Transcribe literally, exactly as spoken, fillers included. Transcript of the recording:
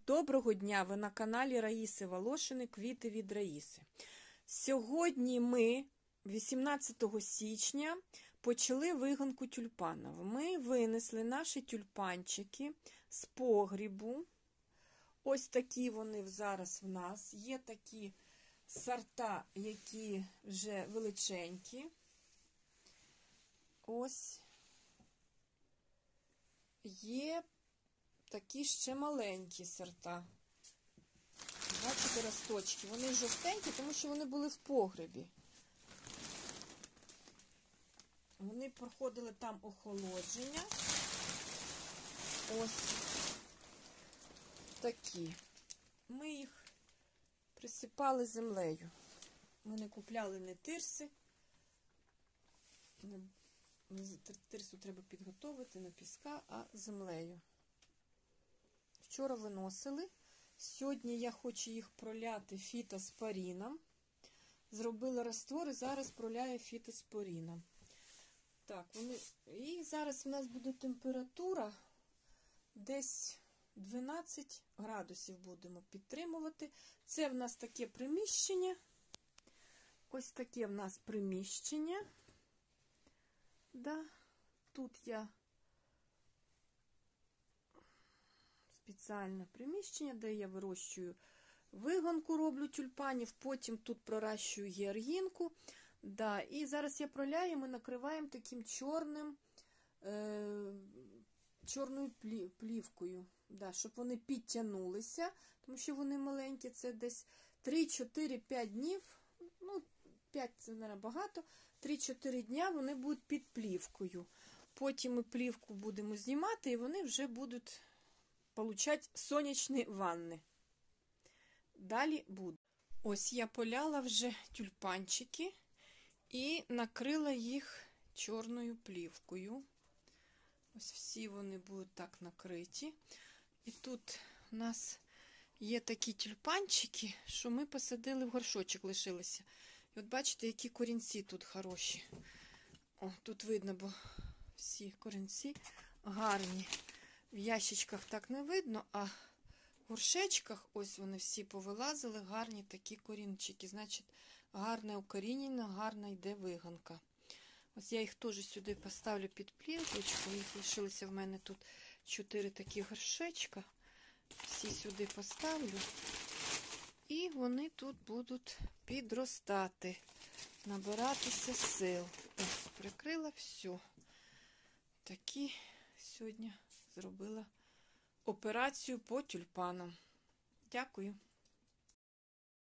Доброго дня! Ви на каналі Раїси Волошини «Квіти від Раїси». Сьогодні ми, вісімнадцятого січня, почали вигонку тюльпанів. Ми винесли наші тюльпанчики з погрібу. Ось такі вони зараз в нас. Є такі сорта, які вже величенькі. Ось. Є такі ще маленькі сорта. Бачите, росточки. Вони жовтенькі, тому що вони були в погребі. Вони проходили там охолодження. Ось такі. Ми їх присипали землею. Ми не купляли не тирси. Тирсу треба підготовити на піска, а землею. Вчора виносили. Сьогодні я хочу їх проляти фітоспоріном. Зробила раствор і зараз проляю фітоспоріном. Так, вони... І зараз у нас буде температура десь дванадцять градусів будемо підтримувати. Це в нас таке приміщення. Ось таке в нас приміщення. Да. Тут я спеціальне приміщення, де я вирощую вигонку, роблю тюльпанів, потім тут проращую георгінку. Да, і зараз я проляю, ми накриваємо таким чорним, е, чорною плів, плівкою, да, щоб вони підтягнулися, тому що вони маленькі, це десь три-чотири-п'ять днів, ну, п'ять це, мабуть, багато, три-чотири дня вони будуть під плівкою. Потім ми плівку будемо знімати, і вони вже будуть получать сонячні ванни. Далі буде. Ось я поляла вже тюльпанчики і накрила їх чорною плівкою. Ось всі вони будуть так накриті. І тут у нас є такі тюльпанчики, що ми посадили в горшочок, лишилися. І от бачите, які корінці тут хороші. О, тут видно, бо всі корінці гарні. В ящичках так не видно, а в горшечках, ось вони всі повилазили, гарні такі корінчики. Значить, гарне укорінення, гарна йде вигонка. Ось я їх теж сюди поставлю під плівочку. Їх лишилося в мене тут чотири такі горшечка. Всі сюди поставлю. І вони тут будуть підростати, набиратися сил. Ось, прикрила все. Такі сьогодні зробила операцію по тюльпанам. Дякую.